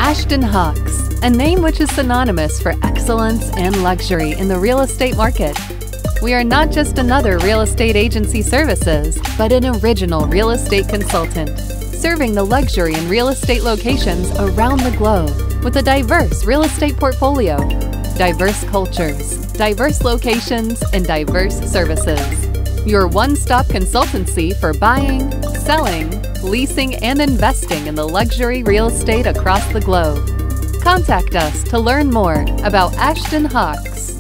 Ashton Hawks, a name which is synonymous for excellence and luxury in the real estate market. We are not just another real estate agency services, but an original real estate consultant, serving the luxury and real estate locations around the globe with a diverse real estate portfolio, diverse cultures, diverse locations, and diverse services. Your one-stop consultancy for buying, selling, leasing, and investing in the luxury real estate across the globe. Contact us to learn more about Ashton Hawks.